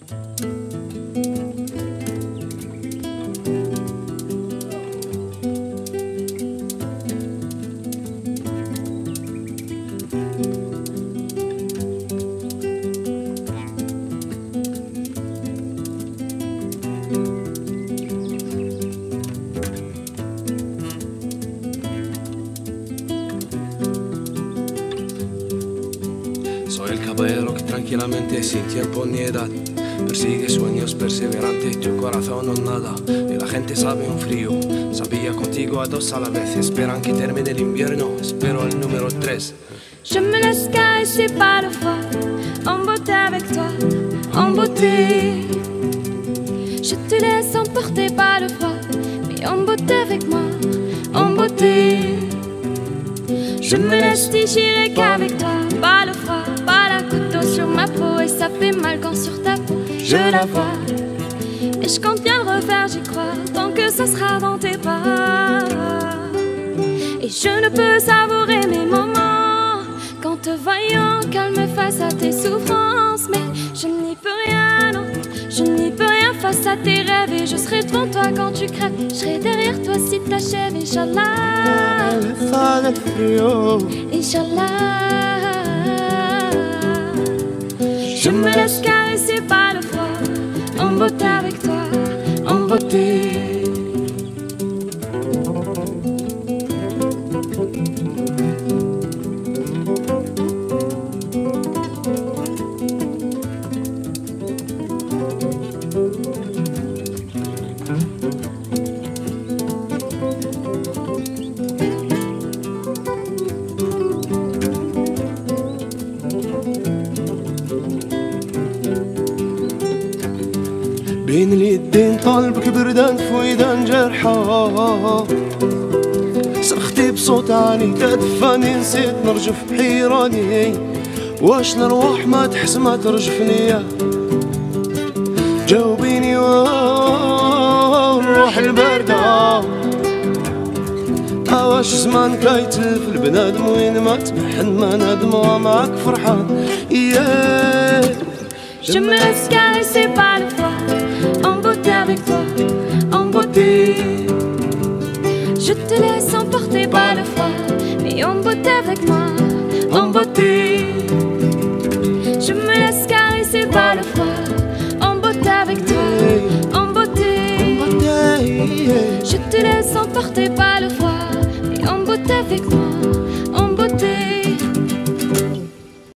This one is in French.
Soy el caballero que tranquilamente, sin tiempo ni edad, persigue sueños perseverantes, tu corazón no nada. Y la gente sabe un frío, sabía contigo a dos a la vez. Esperan que termine el invierno, espero el número 3. Je me laisse caresser par le froid, en beauté avec toi, en beauté. Je te laisse emporter par le froid, mais en beauté avec moi, en beauté. Je me laisse déchirer qu'avec toi, pas le froid, pas la couteau sur ma peau. Et ça fait mal quand sur ta peau je la vois. Et je compte bien le refaire, j'y crois, tant que ça sera dans tes bras. Et je ne peux savourer mes moments qu'en te voyant calme face à tes souffrances. Mais je n'y peux rien, non, je n'y peux rien face à tes rêves. Et je serai devant toi quand tu crèves, je serai derrière toi si t'achèves, Inch'Allah, Inch'Allah. Je me laisse caresser par le froid, en beauté avec toi, en beauté. بين اليدين طلبك بردان في ويدان جرحى، صرختي بصوت عالي تدفاني، نسيت نرجف بحيراني. واش الروح ما تحس ما ترجفني؟ جاوبيني والروح الباردة. واش زمان كيتلف البنادم وين ما تمحن ما نادم ومعاك فرحان. Je me laisse caresser par le froid, en beauté avec toi, en beauté. Je te laisse emporter par le froid, mais en beauté avec moi, en beauté. Je me laisse caresser par le froid, en beauté avec toi, en beauté. Je te laisse emporter par le froid, mais en beauté avec moi.